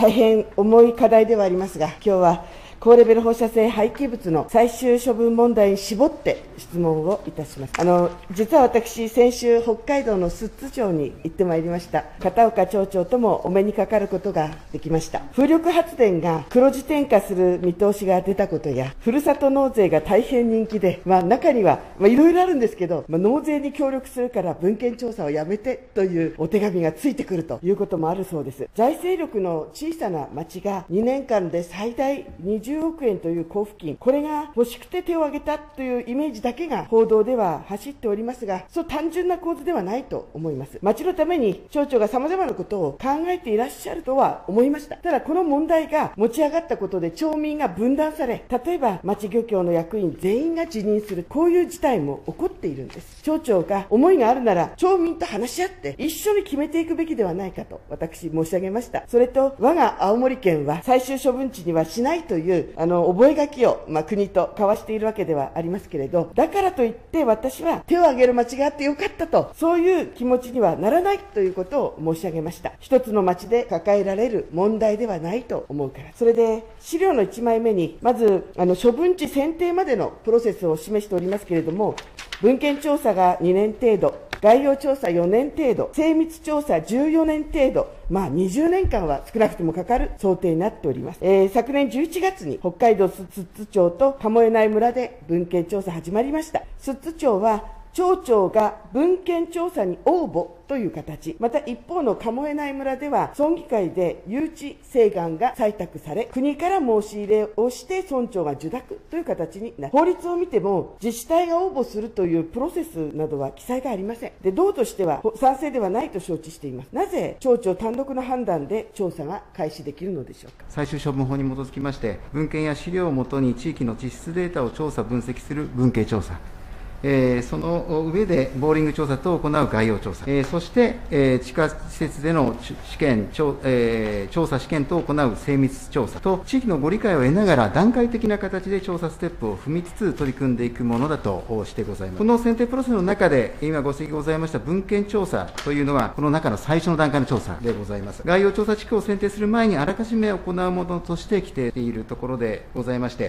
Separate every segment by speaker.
Speaker 1: 大変重い課題ではありますが、今日は高レベル放射性廃棄物の最終処分問題に絞って質問をいたします。実は私、先週、北海道の寿都町に行ってまいりました。片岡町長ともお目にかかることができました。風力発電が黒字転嫁する見通しが出たことや、ふるさと納税が大変人気で、中にはいろいろあるんですけど、納税に協力するから文献調査をやめてというお手紙がついてくるということもあるそうです。財政力の小さな町が2年間で最大20億円という交付金、これが欲しくて手を挙げたというイメージだけが報道では走っておりますが、そう単純な構図ではないと思います。町のために町長が様々なことを考えていらっしゃるとは思いました。ただこの問題が持ち上がったことで町民が分断され、例えば町漁協の役員全員が辞任する、こういう事態も起こっているんです。町長が思いがあるなら町民と話し合って一緒に決めていくべきではないかと私申し上げました。それと我が青森県は最終処分地にはしないという覚書を、国と交わしているわけではありますけれど、だからといって私は手を挙げる町があってよかったと、そういう気持ちにはならないということを申し上げました。一つの町で抱えられる問題ではないと思うから。それで資料の1枚目にまず処分地選定までのプロセスを示しておりますけれども、文献調査が2年程度、概要調査4年程度、精密調査14年程度、20年間は少なくともかかる想定になっております。昨年11月に北海道寿都町と鴨江内村で文献調査始まりました。寿都町は町長が文献調査に応募という形、また一方の鴨江内村では村議会で誘致請願が採択され、国から申し入れをして村長が受諾という形になる。法律を見ても自治体が応募するというプロセスなどは記載がありません。で、道としては賛成ではないと承知しています。なぜ町長単独の判断で調査が開始できるのでしょうか。
Speaker 2: 最終処分法に基づきまして、文献や資料をもとに地域の地質データを調査分析する文献調査、その上でボーリング調査等を行う概要調査、そして、地下施設での試験、調査試験等を行う精密調査と、地域のご理解を得ながら段階的な形で調査ステップを踏みつつ取り組んでいくものだとしてございます。この選定プロセスの中で、今ご指摘ございました文献調査というのは、この中の最初の段階の調査でございます。概要調査地区を選定する前にあらかじめ行うものとして規定しているところでございまして、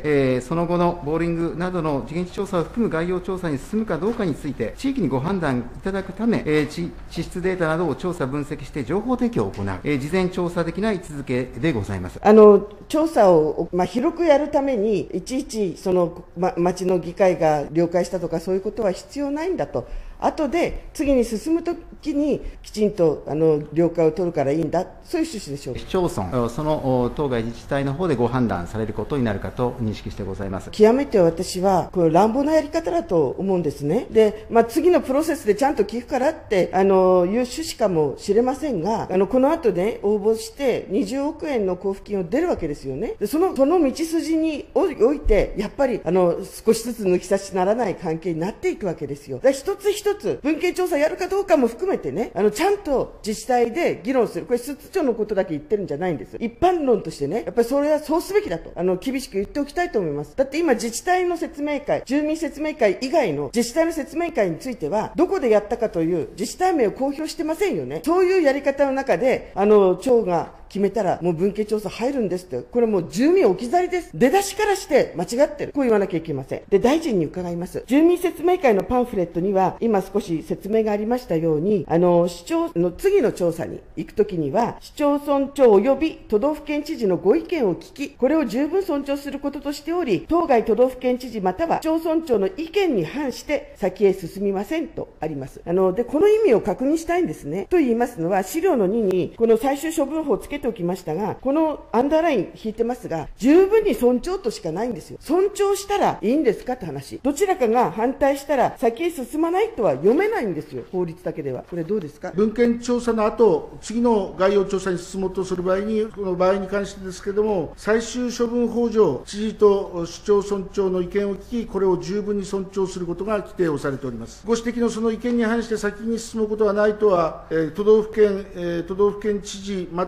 Speaker 2: その後のボーリングなどの現地調査を含む概要調査に進むかどうかについて、地域にご判断いただくため、地質データなどを調査分析して情報提供を行う、事前調査的な位置づけでございます。
Speaker 1: 調査を、広くやるために、いちいち町の議会が了解したとか、そういうことは必要ないんだと。後で次に進むときにきちんと了解を取るからいいんだ、そういう趣旨でしょうか。
Speaker 2: 市町村、その当該自治体の方でご判断されることになるかと認識してございます。
Speaker 1: 極めて私はこれ乱暴なやり方だと思うんですね。で、次のプロセスでちゃんと聞くからっていう趣旨かもしれませんが、この後ね応募して20億円の交付金を出るわけですよね。でその道筋においてやっぱり少しずつ抜き差しならない関係になっていくわけですよ。だから一つ一つ文献調査やるかどうかも含めてね、ちゃんと自治体で議論する。これ寿都町のことだけ言ってるんじゃないんです。一般論としてね、やっぱりそれはそうすべきだと厳しく言っておきたいと思います。だって今自治体の説明会、住民説明会以外の自治体の説明会についてはどこでやったかという自治体名を公表してませんよね。そういうやり方の中で町が決めたらもう文献調査入るんですって、これもう住民置き去りです。出だしからして間違ってる、こう言わなきゃいけません。で、大臣に伺います。住民説明会のパンフレットには今少し説明がありましたように、市長の次の調査に行くときには市町村長及び都道府県知事のご意見を聞き、これを十分尊重することとしており、当該都道府県知事または市町村長の意見に反して先へ進みませんとあります。でこの意味を確認したいんですね。と言いますのは、資料の2にこの最終処分法をつけておきましたが、このアンダーライン引いてますが、十分に尊重としかないんですよ。尊重したらいいんですかって話。どちらかが反対したら先へ進まないとは読めないんですよ、法律だけでは。これどうですか。
Speaker 3: 文献調査の後、次の概要調査に進もうとする場合に、この場合に関してですけれども、最終処分法上、知事と市町村長の意見を聞き、これを十分に尊重することが規定をされております。ご指摘のその意見に反して先に進むことはないとは、都道府県知事または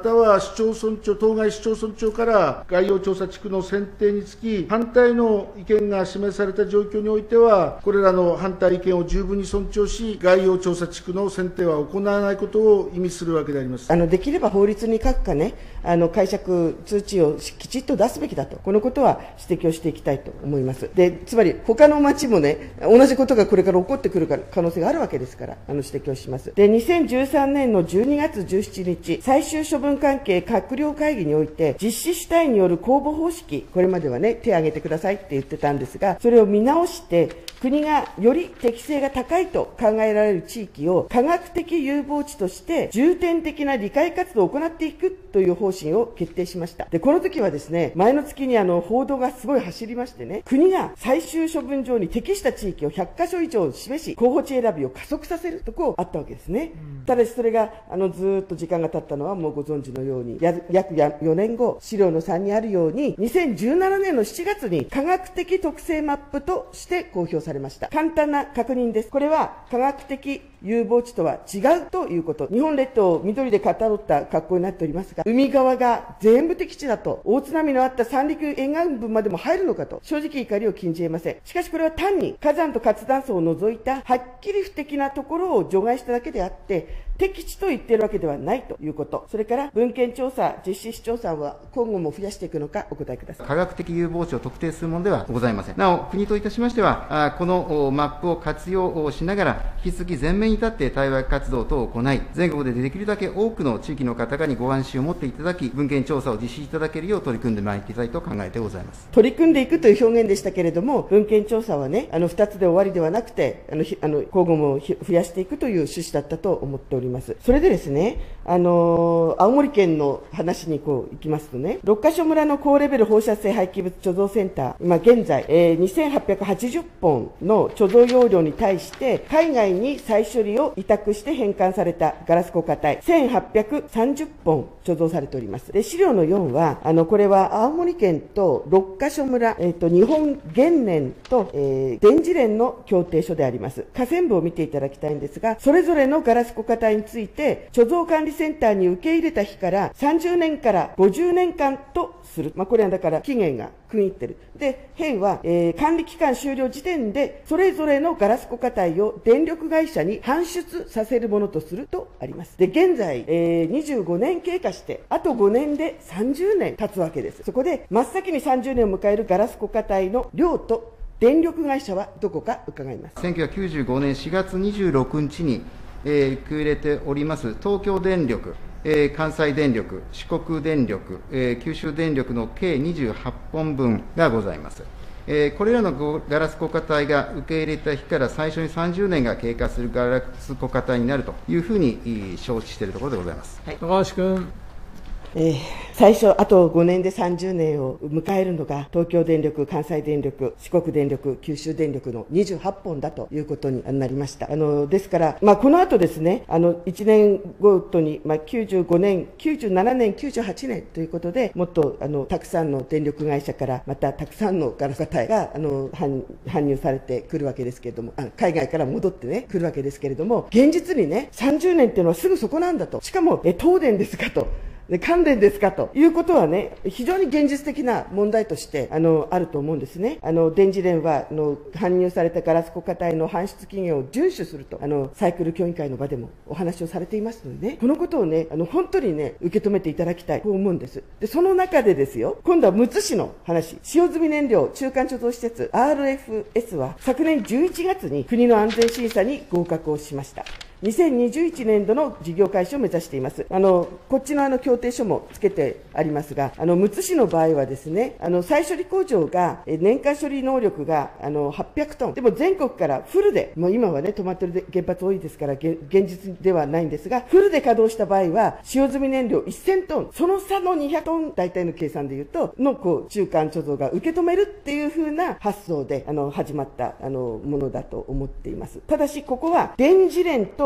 Speaker 3: 市町村長、当該市町村長から概要調査地区の選定につき、反対の意見が示された状況においては、これらの反対意見を十分に尊重し、概要調査地区の選定は行わないことを意味するわけであります。
Speaker 1: できれば法律に書くかね、解釈通知をきちっと出すべきだと、このことは指摘をしていきたいと思います。で、つまり他の町もね、同じことがこれから起こってくる可能性があるわけですから、指摘をします。で、2013年の12月17日、最終処分関係閣僚会議において、実施主体による公募方式、これまではね、手を挙げてくださいって言ってたんですが、それを見直して、国がより適性が高いと考えられる地域を科学的有望地として重点的な理解活動を行っていくという方針を決定しました。で、この時はですね、前の月に報道がすごい走りましてね、国が最終処分場に適した地域を100カ所以上示し、候補地選びを加速させるとこうあったわけですね。ただしそれがずっと時間が経ったのはもうご存知のように、約4年後、資料の3にあるように、2017年の7月に科学的特性マップとして公表されました。簡単な確認です。これは科学的有望地とは違うということ。日本列島を緑でかたどった格好になっておりますが、海側が全部適地だと、大津波のあった三陸沿岸部までも入るのかと、正直怒りを禁じ得ません。しかしこれは単に火山と活断層を除いたはっきり不適なところを除外しただけであって、適地と言っているわけではないということ。それから文献調査、実施市町村は今後も増やしていくのかお答えください。
Speaker 2: 科学的有望地を特定するものではございません。なお、国といたしましては、このマップを活用しながら、引き続き前面に立って対話活動等を行い、全国でできるだけ多くの地域の方々にご安心を持っていただき、文献調査を実施いただけるよう取り組んでまいりたいと考えてございます。
Speaker 1: 取り組んでいくという表現でしたけれども、文献調査はね、2つで終わりではなくて、今後も増やしていくという趣旨だったと思っております。それでですね、青森県の話に行きますとね、六ヶ所村の高レベル放射性廃棄物貯蔵センター、今現在、2880本の貯蔵容量に対して、海外に再処理を委託して返還されたガラス固化体、1830本貯蔵されております。で、資料の4は、これは青森県と六ヶ所村、日本原燃と、電磁連の協定書であります。下線部を見ていただきたいんですが、それぞれのガラス固化体について、貯蔵管理センターに受け入れた日から30年から50年間とする。これはだから期限が区切ってる。で、編は、管理期間終了時点で、それぞれのガラス固化体を電力会社に搬出させるものとするとあります。で、現在、25年経過して、あと5年で30年経つわけです。そこで、真っ先に30年を迎えるガラス固化体の量と電力会社はどこか伺います。
Speaker 2: 1995年4月26日に、受け入れております東京電力、関西電力、四国電力、九州電力の計28本分がございます。これらのガラス固化体が受け入れた日から最初に30年が経過するガラス固化体になるというふうに承知しているところでございます。
Speaker 4: はい、高橋君。
Speaker 1: 最初、あと5年で30年を迎えるのが、東京電力、関西電力、四国電力、九州電力の28本だということになりました。ですから、この後ですね、1年ごとに、95年、97年、98年ということで、もっと、たくさんの電力会社から、またたくさんのガラス固体が、搬入されてくるわけですけれども、海外から戻ってね、来るわけですけれども、現実にね、30年っていうのはすぐそこなんだと。しかも、東電ですかと。関連ですかということはね、非常に現実的な問題としてあると思うんですね。電磁連は搬入されたガラス固化体の搬出期限を遵守するとサイクル協議会の場でもお話をされていますのでね、このことをね本当にね受け止めていただきたいと思うんです。でその中でですよ、今度はむつ市の話、使用済み燃料中間貯蔵施設 RFS は昨年11月に国の安全審査に合格をしました。2021年度の事業開始を目指しています。こっちの協定書もつけてありますが、むつ市の場合はですね、再処理工場が、年間処理能力が、800トン。でも全国からフルで、もう今はね、止まってる原発多いですから、現実ではないんですが、フルで稼働した場合は、使用済み燃料1000トン、その差の200トン、大体の計算で言うと、中間貯蔵が受け止めるっていう風な発想で、始まった、ものだと思っています。ただし、ここは、電磁連と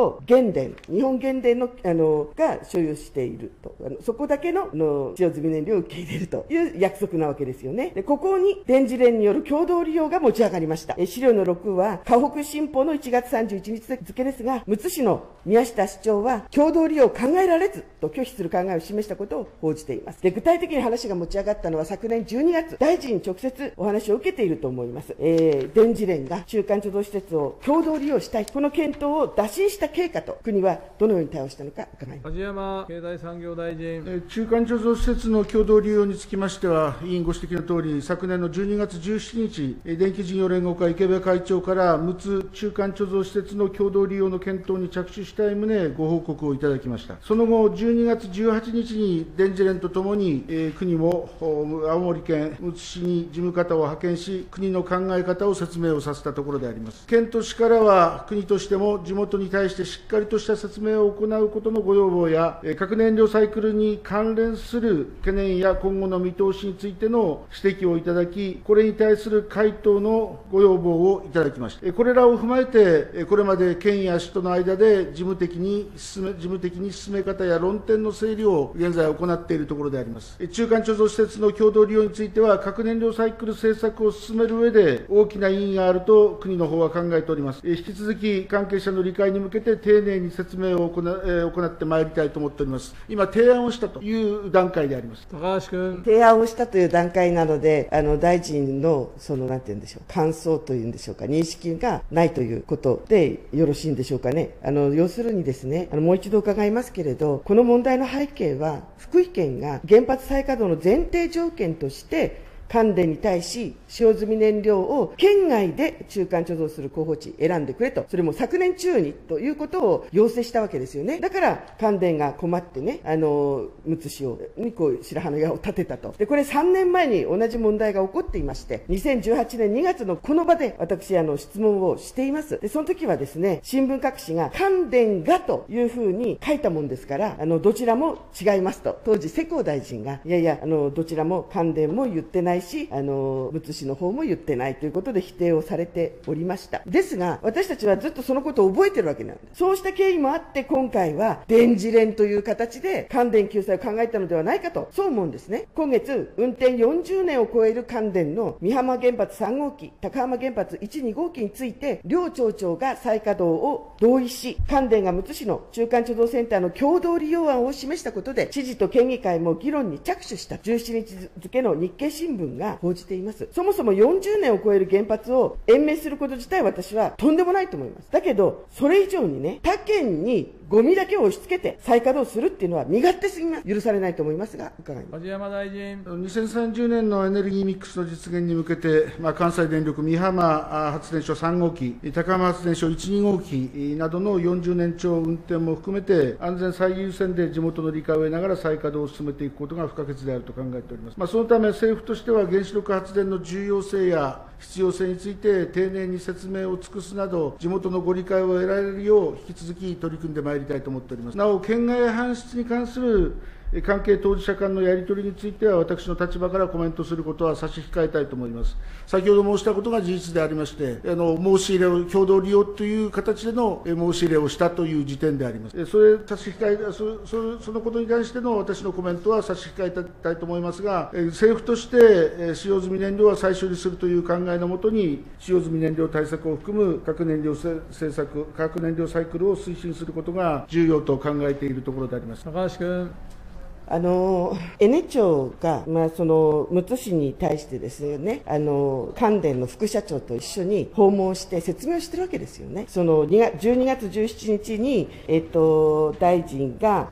Speaker 1: を原電、日本原電のが所有していると、そこだけの使用済み燃料を受け入れるという約束なわけですよね。で、ここに電磁連による共同利用が持ち上がりました。資料の6は河北新報の1月31日付ですが、むつ市の宮下市長は共同利用を考えられずと拒否する考えを示したことを報じています。で、具体的に話が持ち上がったのは昨年12月、大臣に直接お話を受けていると思います。電磁連が中間貯蔵施設を共同利用したい、この検討を打診した経過と、国はどのように対応したのか伺います。
Speaker 4: 梶山経済産業大臣。
Speaker 3: 中間貯蔵施設の共同利用につきましては、委員ご指摘のとおり、昨年の12月17日、電気事業連合会池部会長から、陸奥中間貯蔵施設の共同利用の検討に着手したい旨、ご報告をいただきました。その後、12月18日に電磁連とともに、国も青森県陸奥市に事務方を派遣し、国の考え方を説明をさせたところであります。県と市からは、国としても地元に対してしっかりとした説明を行うことのご要望や、核燃料サイクルに関連する懸念や今後の見通しについての指摘をいただき、これに対する回答のご要望をいただきました。これらを踏まえて、これまで県や市との間で事務的に進め方や論点の整理を現在行っているところであります。中間貯蔵施設の共同利用については、核燃料サイクル政策を進める上で大きな意義があると国の方は考えております。引き続き関係者の理解に向けて丁寧に説明を行ってまいりたいと思っております。今、提案をしたという段階であります。
Speaker 4: 高橋君。
Speaker 1: 提案をしたという段階なので、大臣のなんていうんでしょう、感想というんでしょうか、認識がないということでよろしいんでしょうかね。要するにですね、もう一度伺いますけれど、この問題の背景は、福井県が原発再稼働の前提条件として、関電に対し、使用済み燃料を県外で中間貯蔵する候補地選んでくれと、それも昨年中にということを要請したわけですよね。だから、関電が困ってね、むつ市に白羽の矢を立てたと。で、これ3年前に同じ問題が起こっていまして、2018年2月のこの場で私、質問をしています。で、その時はですね、新聞各紙が関電がというふうに書いたもんですから、どちらも違いますと。当時、世耕大臣が、いやいや、どちらも関電も言ってないし、むつ市の方も言ってないということで否定をされておりました。ですが、私たちはずっとそのことを覚えてるわけなんです。そうした経緯もあって、今回は電磁連という形で関電救済を考えたのではないかと、そう思うんですね。今月、運転40年を超える関電の美浜原発3号機、高浜原発1、2号機について、両町長が再稼働を同意し、関電がむつ市の中間貯蔵センターの共同利用案を示したことで、知事と県議会も議論に着手した17日付の日経新聞が報じています。そもそも40年を超える原発を延命すること自体私はとんでもないと思います。だけど、それ以上にね、他県にゴミだけを押し付けて再稼働するっていうのは身勝手すぎます。許されないと思いますが、伺います。
Speaker 4: 梶山大臣。
Speaker 3: 2030年のエネルギーミックスの実現に向けて、関西電力美浜発電所3号機、高浜発電所1、2号機などの40年超運転も含めて、安全最優先で地元の理解を得ながら再稼働を進めていくことが不可欠であると考えております。そのため政府としては原子力発電の重要性や必要性について丁寧に説明を尽くすなど、地元のご理解を得られるよう引き続き取り組んでまいりたいと思っております。なお、県外搬出に関する関係当事者間のやり取りについては、私の立場からコメントすることは差し控えたいと思います。先ほど申したことが事実でありまして、申し入れを共同利用という形での申し入れをしたという時点であります。そのことに関しての私のコメントは差し控えたいと思いますが、政府として使用済み燃料は再処理するという考えのもとに、使用済み燃料対策を含む核燃料サイクルを推進することが重要と考えているところであります。
Speaker 4: 高橋君。
Speaker 1: エネ庁が、むつ市に対してですね、関電の副社長と一緒に訪問して説明をしてるわけですよね。12月17日に、大臣が、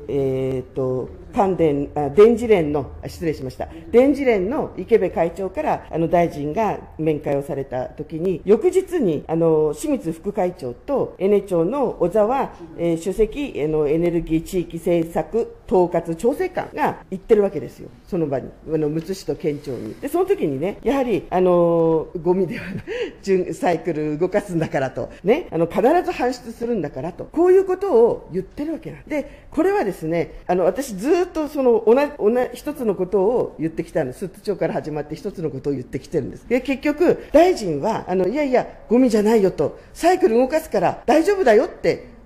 Speaker 1: 電磁連の、失礼しました。電磁連の池部会長から、大臣が面会をされたときに、翌日に、清水副会長と、エネ庁の小沢、主席、エネルギー地域政策統括調整官が行ってるわけですよ。その場に。むつ市と県庁に。で、その時にね、やはり、ゴミではサイクル動かすんだからと、ね、必ず搬出するんだからと、こういうことを言ってるわけなんで、これはですね、私ずっと一つのことを言ってきたんです。寿都町から始まって一つのことを言ってきてるんです。で、結局、大臣は、いやいや、ゴミじゃないよと、サイクル動かすから大丈夫だよって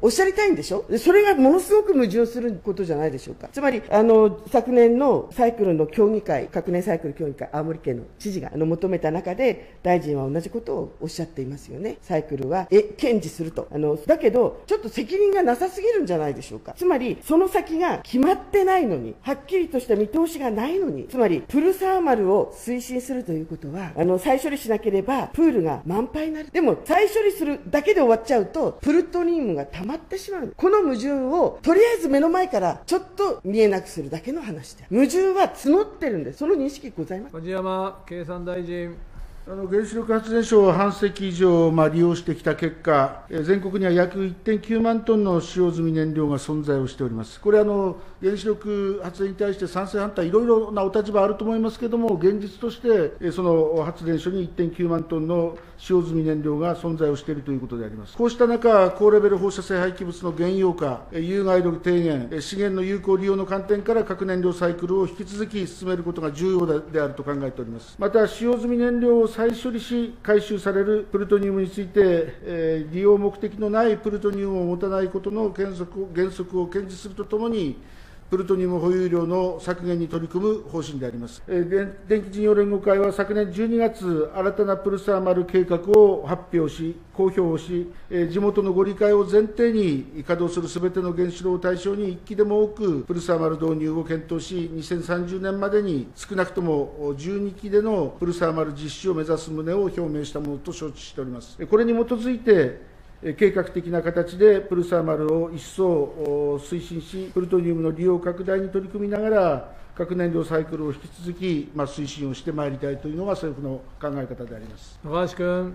Speaker 1: おっしゃりたいんでしょ。それがものすごく矛盾することじゃないでしょうか。つまり昨年のサイクルの協議会、学年サイクル協議会、青森県の知事が求めた中で、大臣は同じことをおっしゃっていますよね。サイクルは堅持すると。だけどちょっと責任がなさすぎるんじゃないでしょうか。つまりその先が決まってないのに、はっきりとした見通しがないのに、つまりプルサーマルを推進するということは、再処理しなければプールが満杯になる。でも再処理するだけで終わっちゃうとプルトニウムが溜まってしまう。この矛盾をとりあえず目の前からちょっと見えなくするだけの話で、矛盾は募ってるんです。その認識ございます。
Speaker 4: 梶山経産大臣。
Speaker 3: 原子力発電所を半世紀以上利用してきた結果、全国には約 1.9 万トンの使用済み燃料が存在をしております。これ原子力発電に対して賛成反対、いろいろなお立場あると思いますけれども、現実としてその発電所に 1.9 万トンの使用済み燃料が存在をしているということであります。こうした中、高レベル放射性廃棄物の減用化、有害度低減、資源の有効利用の観点から核燃料サイクルを引き続き進めることが重要であると考えております。また、使用済み燃料を再処理し回収されるプルトニウムについて、利用目的のないプルトニウムを持たないことの原則を堅持するとともに、プルトニウム保有量の削減に取り組む方針であります。電気事業連合会は昨年12月、新たなプルサーマル計画を発表し、公表をし、地元のご理解を前提に稼働するすべての原子炉を対象に1基でも多くプルサーマル導入を検討し、2030年までに少なくとも12基でのプルサーマル実施を目指す旨を表明したものと承知しております。これに基づいて計画的な形でプルサーマルを一層推進し、プルトニウムの利用拡大に取り組みながら、核燃料サイクルを引き続き推進をしてまいりたいというのが政府の考え方であります。
Speaker 4: 高橋君。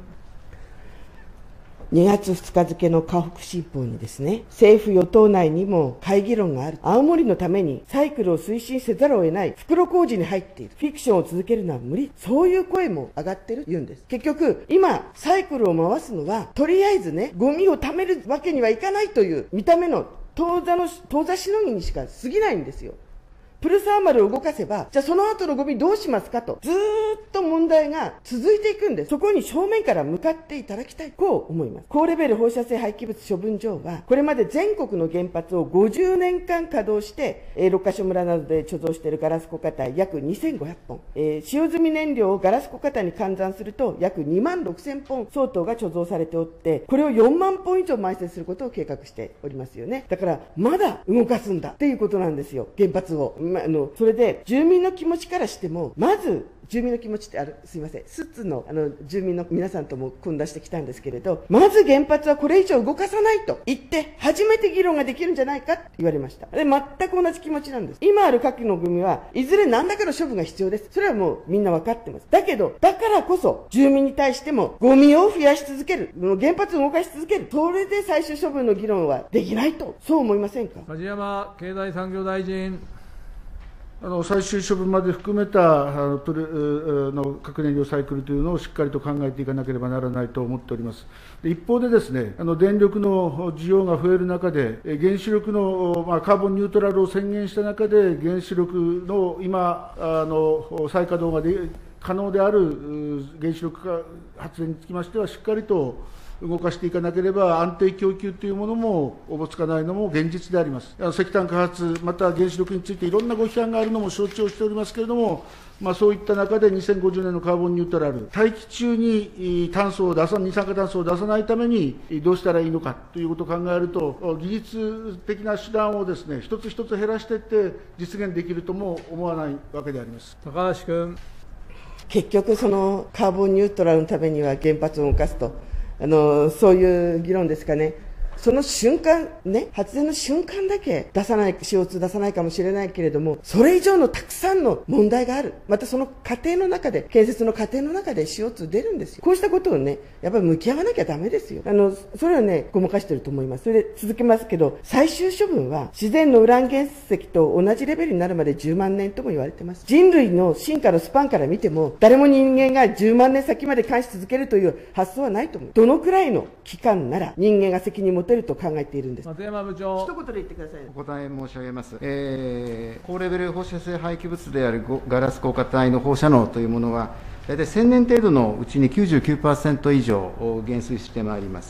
Speaker 1: 2月2日付の河北新報にですね、政府与党内にも会議論がある。青森のためにサイクルを推進せざるを得ない。袋小路に入っている。フィクションを続けるのは無理。そういう声も上がってる言うんです。結局、今、サイクルを回すのは、とりあえずね、ゴミを貯めるわけにはいかないという見た目の当座しのぎにしか過ぎないんですよ。プルサーマルを動かせば、じゃあその後のゴミどうしますかと、ずーっと問題が続いていくんです。そこに正面から向かっていただきたい。こう思います。高レベル放射性廃棄物処分場は、これまで全国の原発を50年間稼働して、六ヶ所村などで貯蔵しているガラス固化体約2500本。使用済み燃料をガラス固化体に換算すると、約2万6000本相当が貯蔵されておって、これを4万本以上埋設することを計画しておりますよね。だから、まだ動かすんだっていうことなんですよ。原発を。それで住民の気持ちからしても、まず住民の気持ちってすいません、寿都の住民の皆さんとも組んだしてきたんですけれど、まず原発はこれ以上動かさないと言って初めて議論ができるんじゃないかって言われました。で、全く同じ気持ちなんです。今ある核のゴミはいずれ何らかの処分が必要です。それはもうみんな分かってます。だけど、だからこそ住民に対してもゴミを増やし続ける、原発を動かし続ける、それで最終処分の議論はできないと、そう思いませんか。
Speaker 4: 梶山経済産業大臣。
Speaker 3: 最終処分まで含めた核燃料サイクルというのをしっかりと考えていかなければならないと思っております。一方でですね、電力の需要が増える中で、原子力のカーボンニュートラルを宣言した中で、原子力の今再稼働が可能である原子力発電につきましては、しっかりと動かしていかなければ安定供給というものもおぼつかないのも現実であります。石炭開発、また原子力についていろんなご批判があるのも承知をしておりますけれども、そういった中で2050年のカーボンニュートラル、大気中に二酸化炭素を出さないためにどうしたらいいのかということを考えると、技術的な手段をですね、一つ一つ減らしていって実現できるとも思わないわけであります。
Speaker 4: 高橋君。
Speaker 1: 結局、そのカーボンニュートラルのためには原発を動かすと。そういう議論ですかね。その瞬間ね、発電の瞬間だけCO2 出さないかもしれないけれども、それ以上のたくさんの問題がある。またその過程の中で、建設の過程の中で CO2 出るんですよ。こうしたことをね、やっぱり向き合わなきゃダメですよ。それはね、ごまかしてると思います。それで続けますけど、最終処分は自然のウラン原石と同じレベルになるまで10万年とも言われています。人類の進化のスパンから見ても、誰も人間が10万年先まで監視続けるという発想はないと思う。どのくらいの期間なら人間が責任を持てると考えているんです。
Speaker 4: 松山部長。
Speaker 1: 一言で言ってください。
Speaker 2: お答え申し上げます。高レベル放射性廃棄物であるガラス硬化体の放射能というものは、大体1000年程度のうちに 99% 以上減衰してまいります。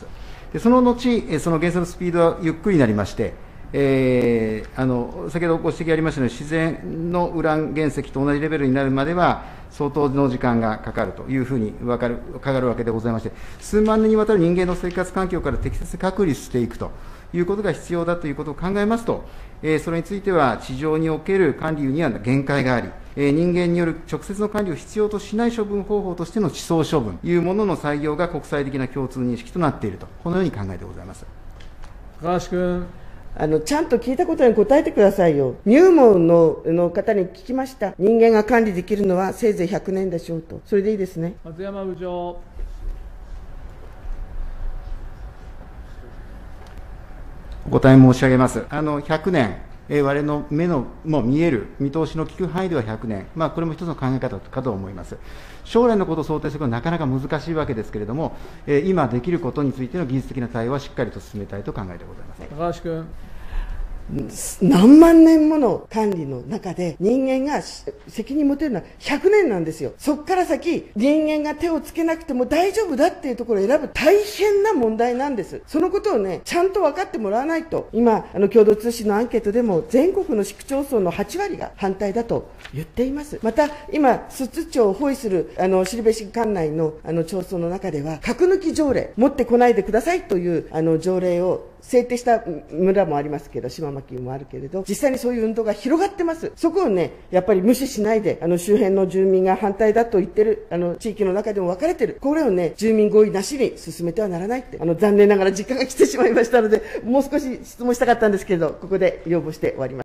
Speaker 2: でその後、その減衰のスピードはゆっくりになりまして、先ほどご指摘ありましたように、自然のウラン原石と同じレベルになるまでは、相当の時間がかかるというふうにかかるわけでございまして、数万年にわたる人間の生活環境から適切に隔離していくということが必要だということを考えますと、それについては地上における管理には限界があり、人間による直接の管理を必要としない処分方法としての地層処分というものの採用が国際的な共通認識となっていると、このように考えてございます。
Speaker 4: 高橋君。
Speaker 1: ちゃんと聞いたことに答えてくださいよ。入門の方に聞きました。人間が管理できるのはせいぜい100年でしょうと。それでいいですね。
Speaker 4: 松山部長。
Speaker 2: お答え申し上げます。100年、我々の目のも見える見通しの利く範囲では100年、これも一つの考え方かと思います。将来のことを想定することはなかなか難しいわけですけれども、今できることについての技術的な対応はしっかりと進めたいと考えてございます。
Speaker 4: 高橋君。
Speaker 1: 何万年もの管理の中で人間が責任を持てるのは100年なんですよ。そこから先人間が手をつけなくても大丈夫だっていうところを選ぶ大変な問題なんです。そのことをね、ちゃんと分かってもらわないと。今共同通信のアンケートでも全国の市区町村の8割が反対だと言っています。また今寿都町を包囲する後志管内の町村の中では核抜き条例持ってこないでくださいという条例を制定した村もありますけど、島牧もあるけれど、実際にそういう運動が広がってます。そこをね、やっぱり無視しないで、周辺の住民が反対だと言ってる、地域の中でも分かれてる。これをね、住民合意なしに進めてはならないって、残念ながら時間が来てしまいましたので、もう少し質問したかったんですけれど、ここで要望して終わります。